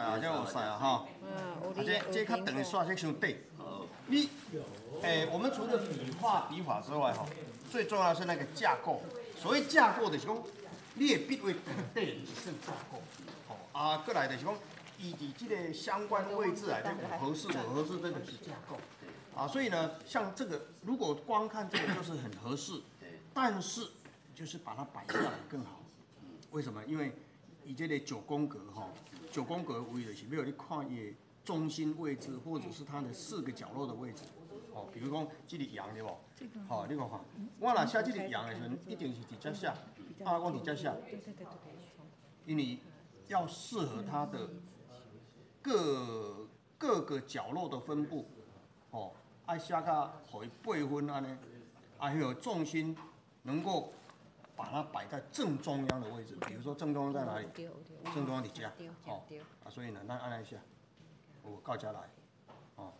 啊，这有晒啊哈。这较长的线，这伤短。你，我们除了笔法之外哈，最重要的是那个架构。所谓架构就是讲，你的笔位长短是架构。啊，过来就是讲，伊伫这个相关位置内底有合适，不合适，这就是架构。啊，所以呢，像这个，如果光看这个就是很合适，但是就是把它摆下来更好。为什么？因为以这个9宫格哈，9宫格为的是要你看伊的中心位置，或者是它的4个角落的位置。哦，比如讲这里阳对不？好，你看看，我若写这里阳的时候，一定是直接写，啊，我直接写，因为要适合它的各个角落的分布，哦，爱写到互伊8分安尼，还有重心能够把它摆在正中央的位置。比如说正中央在哪里？正中央伫遮，哦，啊，所以呢，咱按一下，有到遮来，哦，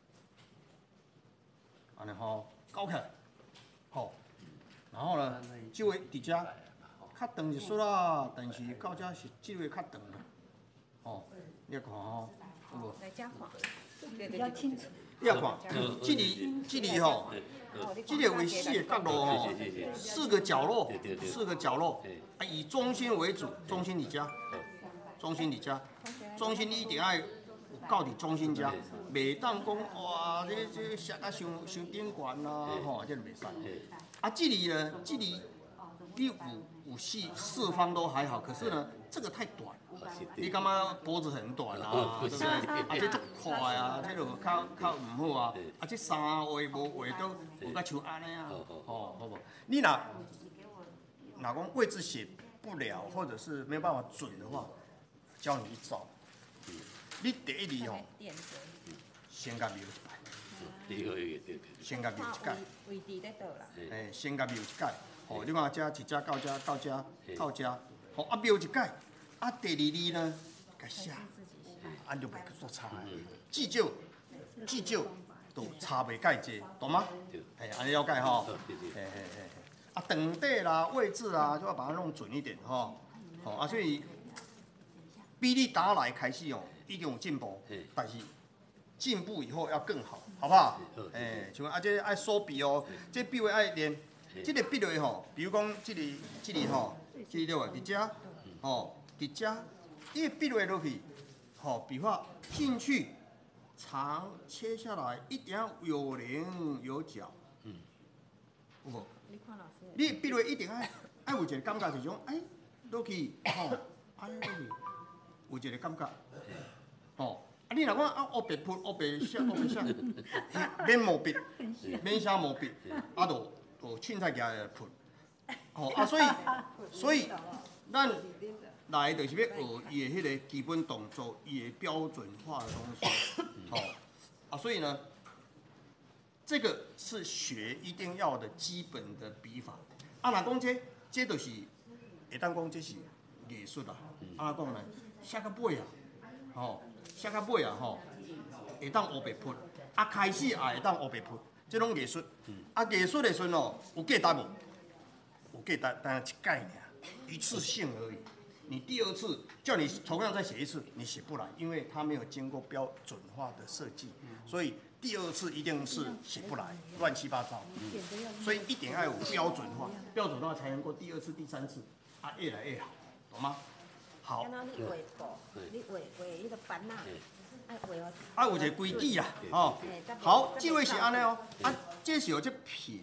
安尼吼，搞起来，好，然后呢，这位伫遮较长一撮啦，但是到遮是这位较长啦，哦，你看吼，有无？ 来遮看， 比较清楚。 你要看，这里吼，这个为4个角落吼，4个角落，4个角落，啊，以中心为主，中心伫遮，中心伫遮，中心你一定要有到伫中心遮，袂当讲哇，这写啊伤顶悬啦，吼，这袂使。啊，这里呢，这里你有四方都还好，可是呢，这个太短。你感觉脖子很短啊，对不对？啊，这足快啊，这就较唔好啊。啊，这衫画无画到，有甲像安尼啊，哦，好不？你若讲位置写不了，或者是没有办法准的话，教你一招。你第一字吼，先甲描一摆，先甲描一摆。 位置在倒啦？ 先甲描一摆。哦，你看遮一遮到遮到遮到遮，好啊描一摆。啊，第2字呢，甲写，啊就袂做差的，至少都差袂介济，懂吗？安尼了解吼。啊，长短啦、位置啦，就要把它弄准一点吼。啊，所以比你打来开始哦，已经有进步，但是进步以后要更好，好不好？像这爱锁笔哦，这笔位爱练，这个笔位吼，比如讲这里吼，这里对吧？伫遮，吼。伫遮，你笔落落去，吼，笔画进去，长切下来，一定要有棱有角，有无？ 你看老师。 你笔落一定爱有一个感觉，就是讲，落去，吼，安尼落去，有一个感觉，吼。啊，你若讲啊，黑白笔、黑白写、免毛笔，免写毛笔，啊，就凊彩举来笔，吼啊，所以，咱。来就是要学伊的迄个基本动作，伊的标准化的东西，啊，所以呢，这个是学一定要的基本的笔法。啊，若讲这就是会当讲这是艺术啦。啊，讲呢，写到尾啊，写到尾啊，会当黑白笔，啊，开始也会当黑白笔，这种艺术。啊，艺术的时候有价值无？有价值，但一概尔，一次性而已。你第2次叫你同样再写一次，你写不来，因为它没有经过标准化的设计，所以第2次一定是写不来，乱七八糟。所以一定要有标准化，标准化才能够第2次、第3次啊越来越好，懂吗？好。 你画布，你画迄个板啊，爱画哦。 啊，有一个规矩啦，哦。好，这位是安尼哦，啊，这是有这撇，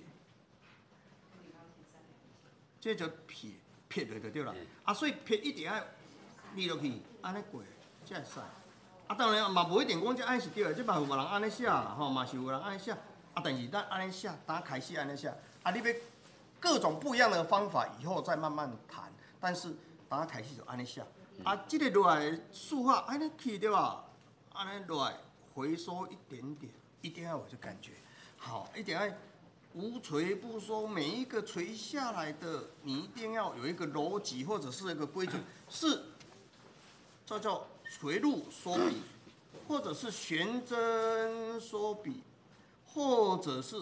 这就撇。撇落就对啦，啊，所以撇一定要立落去，安尼过，才会使。啊，当然嘛，无一定讲这安是对的，这嘛有人安尼写啦，吼，嘛是有人安尼写。啊，但是咱安尼写，打开始安尼写，啊，你要各种不一样的方法，以后再慢慢谈。但是打开始就安尼写，啊，这个落来数画安尼去对吧？安尼落来回收一点点，一定要有这感觉，好，一定要。无垂不收，每一个垂下来的，你一定要有一个逻辑或者是一个规则，是这叫垂入缩笔，或者是悬针缩笔，或者是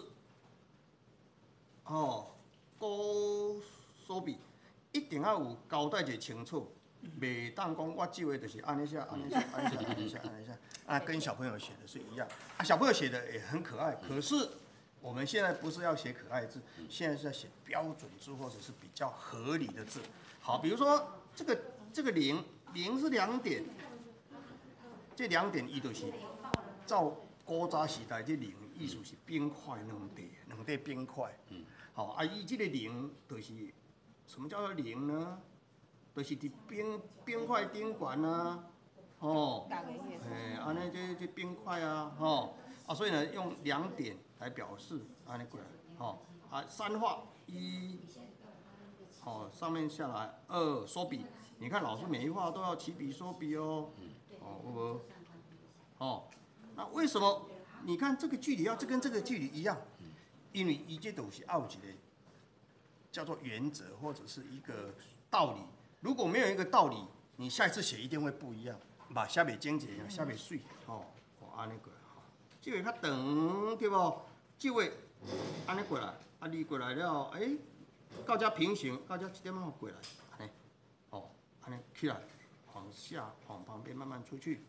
勾缩笔，一定要有交代者清楚。 袂当讲我这位就是安尼写，安尼写，安尼写，安尼写，安尼写，啊，跟小朋友写的是一样。啊，小朋友写的也很可爱，可是我们现在不是要写可爱字，现在是要写标准字或者是比较合理的字。好，比如说这个零是2点，这2点伊就是照古早时代这零意思是冰块两块冰块。好，啊，伊这个零就是什么叫做零呢？就是伫冰块顶悬啊，吼，安尼这冰块啊，吼，啊，所以呢用2点来表示，安尼过来，吼，啊，3画1，哦，上面下来2，收笔，你看老师每一画都要起笔收笔哦，哦，有无？哦，那为什么？你看这个距离要跟这个距离一样，因为伊这都是有一个叫做原则或者是一个道理。如果没有一个道理，你下一次写一定会不一样，嘛写袂整齐啊，写袂水，吼，安尼过来，吼，这个较长对不？这位安尼过来，啊，你过来了，到这平行，到这1点半过来，安尼，哦，安尼起来，往下，往旁边慢慢出去，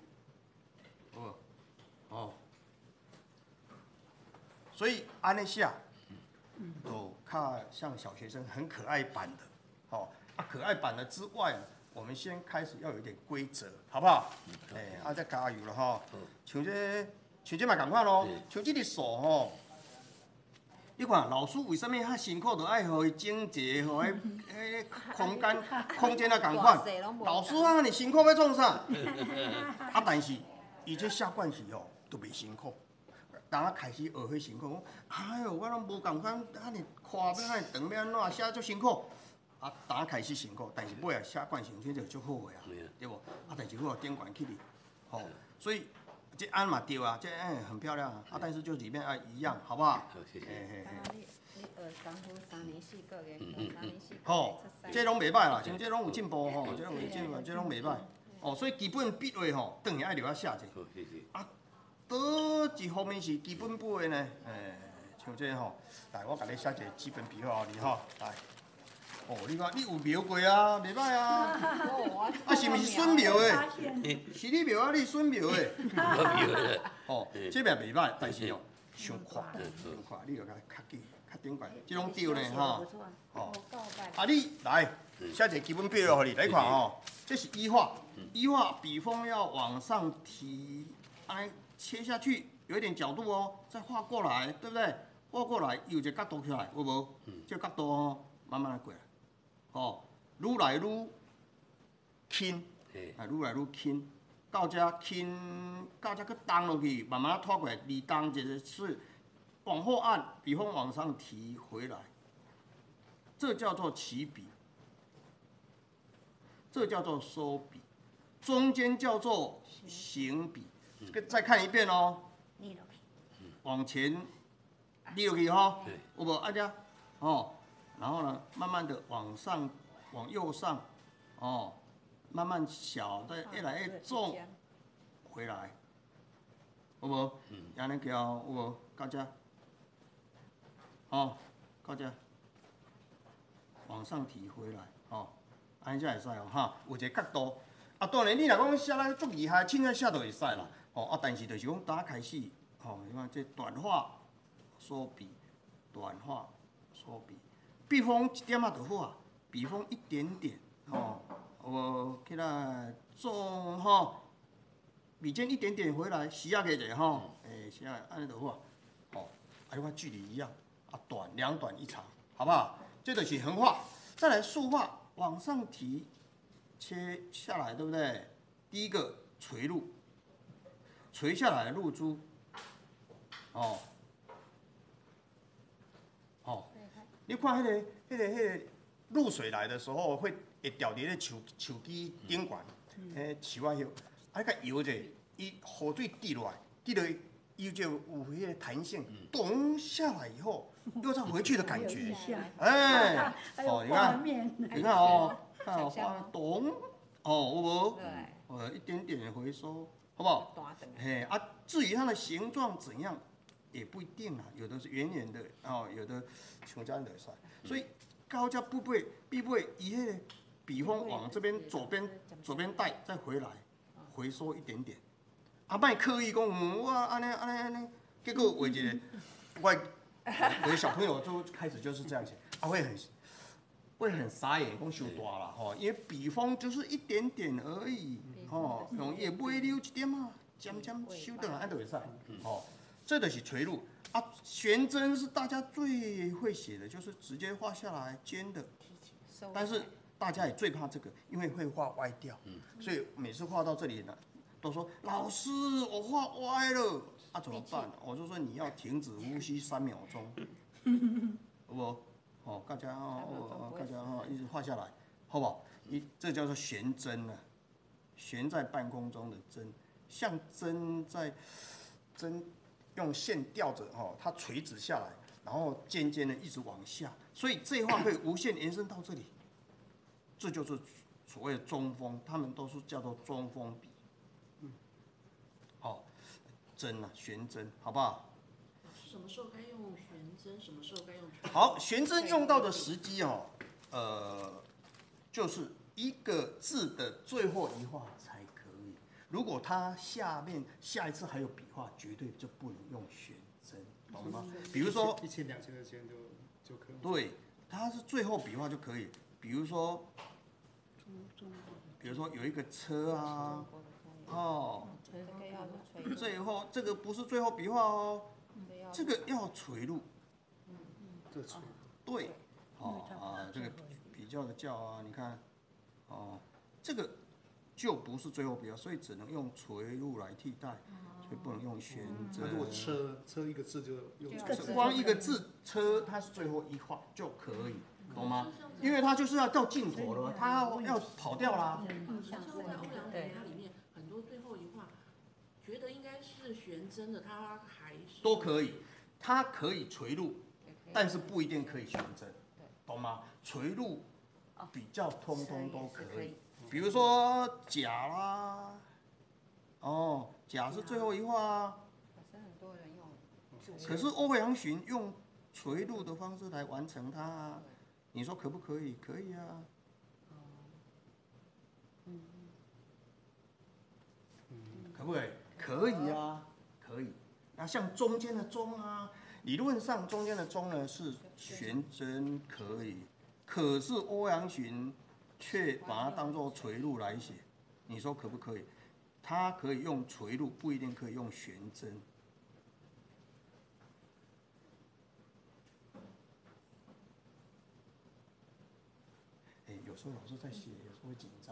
哦，所以安尼写，都较像小学生很可爱版的，哦。可爱版的之外，我们先开始要有一点规则，好不好？再加油了哈！像这嘛同款咯，像这个数吼，你看老师为什么遐辛苦，就爱互伊整洁，互伊空间啊同款。老师啊，你辛苦要创啥？啊，但是伊这写惯势吼，都袂辛苦。当我开始学会辛苦，哎呦，我拢无同款，遐尼夸要遐尼长要安怎写足辛苦。啊，打开始辛苦，但是尾啊写惯成绩就足好个啊，对无？啊，但是我顶悬起哩，吼，所以这安嘛对啊，这很漂亮啊，啊，但是就里面啊一样，好不好？ 好，谢谢。你学功夫3年4个月，3年4个月。 吼，这拢袂歹啦，像这拢有进步吼，这拢有进步，这拢袂歹。哦，所以基本笔画吼，等于爱留遐写者。 好，谢谢。 啊，倒一方面是基本笔画呢？像这吼，来，我甲你写一个基本笔画你吼，来。哦，你看你有描过啊，袂歹啊。啊，是毋是笋描的？是你描啊，你笋描的。 我描的。 哦，这边袂歹，但是哦，伤快，你著较紧，较顶悬，这种对呢哈。哦，啊你来写一个基本笔落互你，来看哦，这是1画，笔锋要往上提，哎，切下去，有一点角度哦，再画过来，对不对？画过来有一个角度起来，有无？这角度哦，慢慢来过来。哦，愈来愈轻，愈来愈轻，到这轻，到这去动落去，慢慢拖过来，你动一个是往后按，笔锋往上提回来，这叫做起笔，这叫做收笔，中间叫做行笔。这个再看一遍哦，往前立落去哈，有无？按这哦。然后呢，慢慢的往上，往右上，哦，慢慢小，再越来越重，回来，有无？安尼叫有无？到这，哦，到这，往上提回来，哦，安尼才会使哦，哈，有一个角度。啊，当然你若讲写得足厉害，凊彩写就会使啦，哦，啊，但是就是讲打开始，哦，你看这短画，收笔，短画，收笔。笔锋1点仔就好啊，笔锋一点点，吼，起来重吼，笔尖一点点回来，时啊个者吼，时啊安尼就好啊，吼，你看距离一样，啊短2短1长，好不好？这就是横画，再来竖画，往上提，切下来，对不对？第一个垂入，垂下来露珠，哦。你看迄个露水来的时候，会掉伫咧树枝顶悬，树仔叶，啊，甲摇者，伊雨水滴落来，伊就有迄个弹性，咚下来以后，又再回去的感觉，哦，你看哦，看哦，花咚，哦，有无？一点点回收，好不好？啊，至于它的形状怎样？也不一定啦，有的是圆圆的，哦，有的像这样的晒，所以到这笔画伊迄个笔锋往这边左边带，再回来，回收一点点。啊，莫刻意讲，我安尼，结果我一个我的小朋友就开始就是这样写，会很傻眼，讲伤大啦吼，因为笔锋就是一点点而已，吼，用伊的尾溜一点啊，渐渐修倒来，安就会使，吼，这就是垂入啊。悬针是大家最会写的，就是直接画下来尖的，但是大家也最怕这个，因为会画歪掉，所以每次画到这里呢，都说老师我画歪了，啊怎么办？我就说你要停止呼吸3秒钟，好不好？哦，大家一直画下来，好不好？这叫做悬针啊，悬在半空中的针，像针用线吊着哦，它垂直下来，然后尖尖的一直往下，所以这一画可以无限延伸到这里，这就是所谓的中锋，他们都是叫做中锋笔。好，针啊，悬针，好不好？ 什么时候该用悬针，什么时候该用垂针？ 好，悬针用到的时机哦，就是一个字的最后一画才可以。如果它下一次还有笔画，绝对就不能用悬针，懂吗？比如说 1000、2000的钱就可以。 对，它是最后笔画就可以。比如说有一个车啊，哦， 这个要是垂入， 最后这个不是最后笔画哦，这个要垂入。 这垂。 对，这个比较的叫啊，你看，哦，这个就不是最后笔画，所以只能用垂入来替代，所以不能用悬针。 那如果车一个字就用光一个字车，它是最后一画就可以，懂吗？因为它就是要到尽头了，它要跑掉啦。 像我在欧阳笔它里面很多最后一画，觉得应该是悬针的，它还是都可以，它可以垂入，但是不一定可以悬针，懂吗？垂入比较通都可以，比如说甲啦，哦，甲是最后一画啊， 可是很多人用， 可是欧阳询用垂入的方式来完成它啊，你说可不可以？可以啊。可不可以？可以啊，可以。那像中间的中啊，理论上中间的中呢是悬针可以，可是欧阳询却把它当作垂入来写，你说可不可以？它可以用垂入，不一定可以用悬针。有时候老师在写，有时候会紧张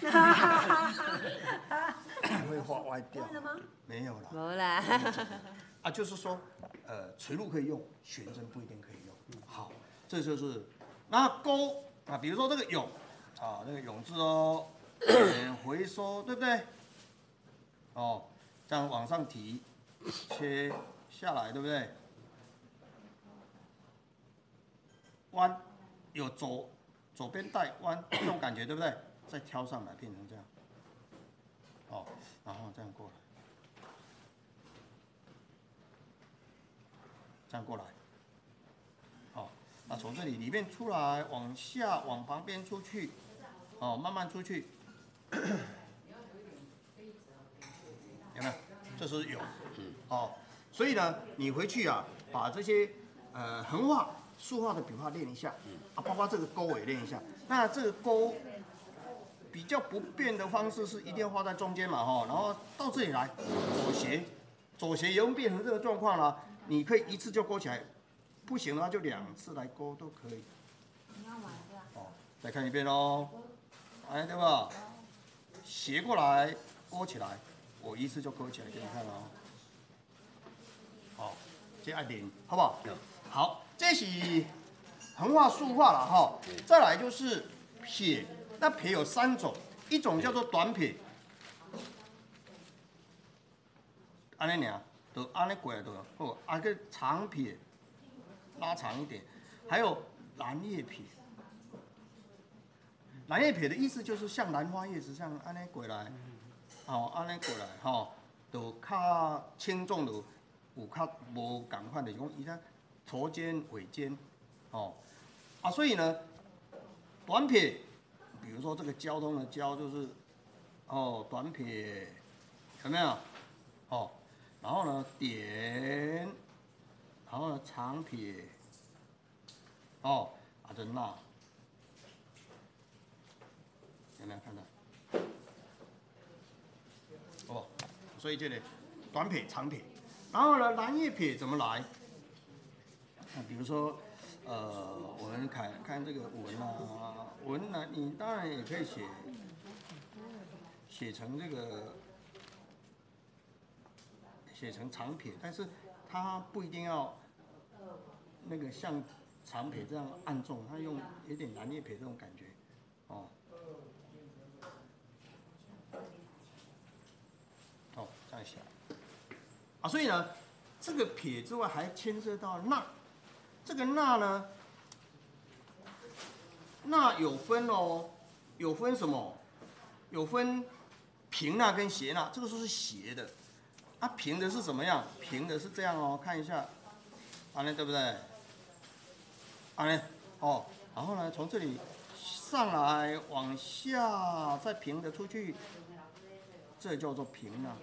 会画歪掉。没有啦。 没啦。 啊，就是说，垂入可以用，悬针不一定可以用。好，这就是那勾啊，比如说这个永啊，那个永字哦，回收，对不对？哦，这样往上提，切下来，对不对？弯，有左边带弯这种感觉，对不对？再挑上来变成这样，哦，然后这样过来。这样过来，好，那从这里面出来，往下往旁边出去，哦，慢慢出去，有没有？这是有，哦，所以呢，你回去啊，把这些横画、竖画的笔画练一下，啊，包括这个勾也练一下。那这个勾比较不变的方式是一定要画在中间嘛，哈，然后到这里来左斜也用变成这个状况了。你可以一次就勾起来，不行的话就2次来勾都可以。 你要玩是吧？ 哦，再看一遍哦，哎，对吧？斜过来勾起来，我一次就勾起来给你看哦。好，这按点，好不好？好，这是横画、竖画了哈。再来就是撇，那撇有3种，一种叫做短撇，安尼尔。就安尼过来就好，啊个长撇拉长一点，还有蓝叶撇。蓝叶撇的意思就是像兰花叶子这样安尼过来，哦安尼过来吼，就较轻重就有较无共款，就是讲伊在头尖尾尖，哦啊所以呢短撇，比如如说这个交通的交就是短撇，有没有？然后呢点，然后呢长撇，这捺，有没有看到？所以这里短撇、长撇，然后呢蓝叶撇怎么来？比如说，我们看这个文啊，文呢，你当然也可以写成这个，写成长撇，但是它不一定要那个像长撇这样按重，它用有点蓝叶撇这种感觉，这样写啊，所以呢，这个撇之外还牵涉到捺。这个捺呢，捺有分有分什么？有分平捺跟斜捺，这个是斜的，平的是怎么样？平的是这样看一下，对不对？然后呢，从这里上来往下再平的出去，这叫做平捺，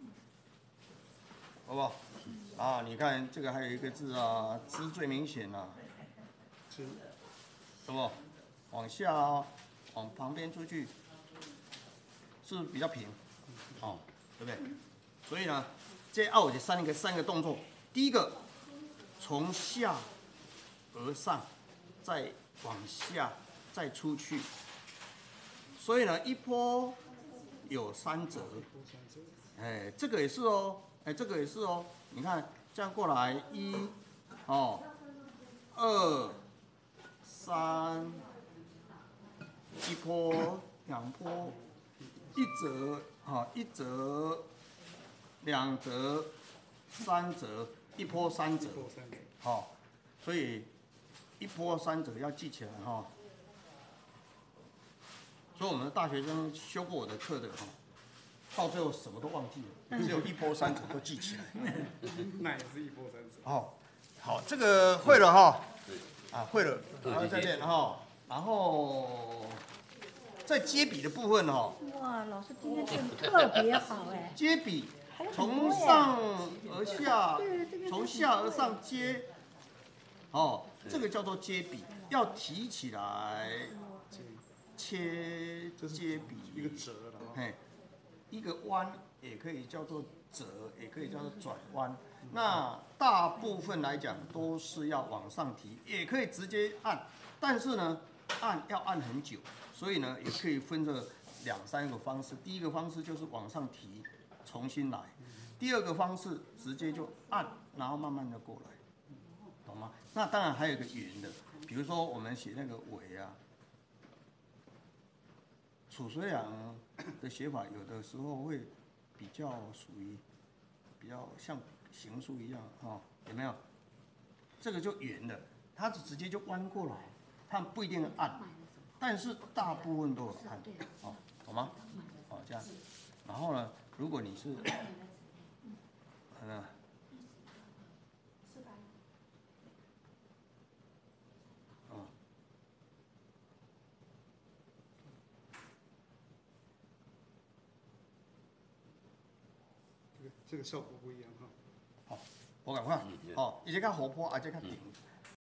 好不好？你看这个还有一个字啊，之最明显啊， 之， 是不？往下往旁边出去，是比较平，对不对？所以呢，这有三个动作，第一个从下而上，再往下再出去，所以呢，一波有3折，这个也是这个也是你看这样过来1、2、3，一波、2波，1折1折、2折、3折，1波3折，所以1波3折要记起来所以我们的大学生修过我的课的到最后什么都忘记了，只有1波3折都记起来。 那也是1波3折。 好，这个会了会了，然后再练然后在接笔的部分哇，老师今天练得特别好哎。 接笔从上而下，从下而上接，这个叫做接笔，要提起来，接笔一个折的一个弯也可以叫做折，也可以叫做转弯。那大部分来讲都是要往上提，也可以直接按，但是呢，要按很久，所以呢，也可以分这2、3个方式。第一个方式就是往上提，重新来；第二个方式直接就按，然后慢慢的过来，懂吗？那当然还有一个圆的，比如说我们写那个尾啊，褚遂良的写法有的时候会比较属于比较像行书一样有没有？这个就圆的，它直接就弯过来，它不一定按，但是大部分都有按，懂吗？这样，然后呢，如果你是这个效果不一样我赶快伊这较活泼，这较平。